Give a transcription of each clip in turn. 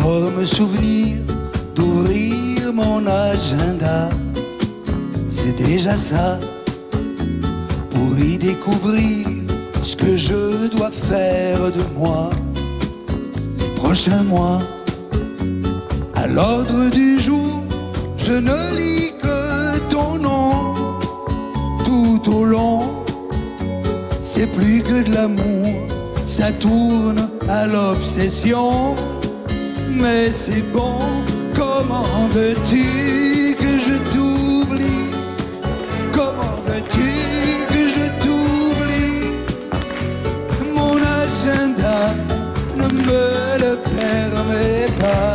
me souvenir d'ouvrir mon agenda. C'est déjà ça, pour y découvrir ce que je dois faire de moi les prochains mois. À l'ordre du jour, je ne lis que ton nom. Tout au long, c'est plus que de l'amour, ça tourne à l'obsession. Mais c'est bon, comment veux-tu que je t'oublie? Comment veux-tu que je t'oublie? Mon agenda ne me le permet pas.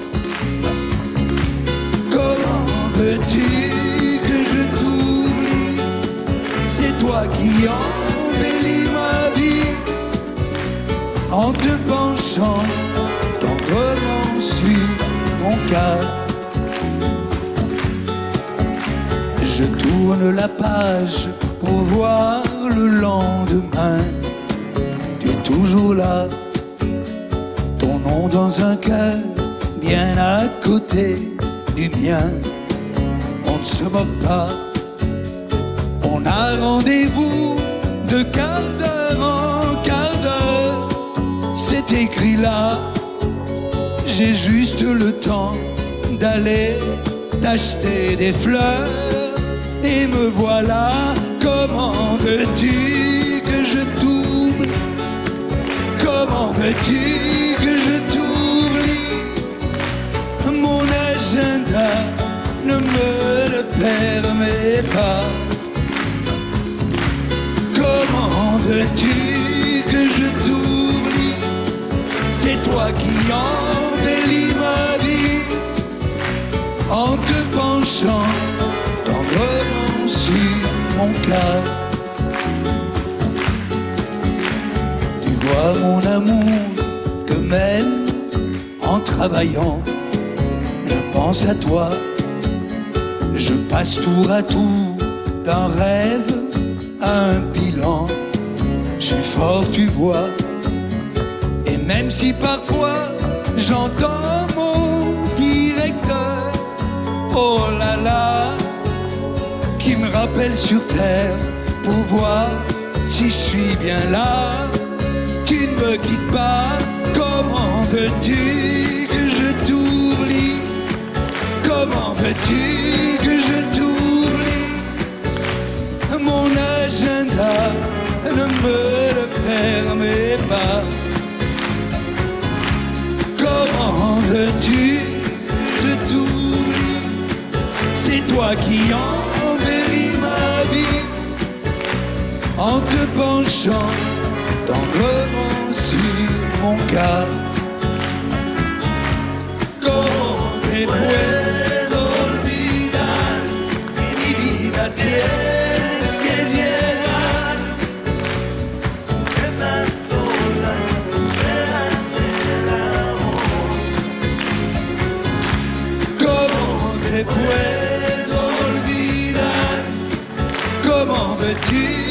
Comment veux-tu que je t'oublie? C'est toi qui embellis ma vie en te penchant tendrement sur mon cœur. Je tourne la page pour voir le lendemain. Tu es toujours là, ton nom dans un cœur bien à côté du mien. On ne se moque pas, on a rendez-vous de quart d'heure en quart d'heure. C'est écrit là, j'ai juste le temps d'aller t'acheter des fleurs. Et me voilà, comment veux-tu que je t'oublie? Comment veux-tu que je t'oublie? Mon agenda ne me le permet pas. Comment veux-tu que je t'oublie? C'est toi qui embellis ma vie en te penchant tendrement sur mon cœur. Tu vois mon amour que même en travaillant, je pense à toi. Je passe tour à tour d'un rêve à un bilan. Je suis fort, tu vois. Et même si parfois j'entends mon directeur, oh là là, qui me rappelle sur terre pour voir si je suis bien là. Tu ne me quittes pas, comment veux-tu que je t'oublie? Comment veux-tu que je t'oublie? Mon agenda ne me le permet pas. Comment veux-tu que je t'oublie? C'est toi qui embellis ma vie en te penchant tendrement sur mon cœur. Como te puedo olvidar, mi vida tienes que llegar. Estas cosas delante del amor. Comment te puedo olvidar? Comment veux-tu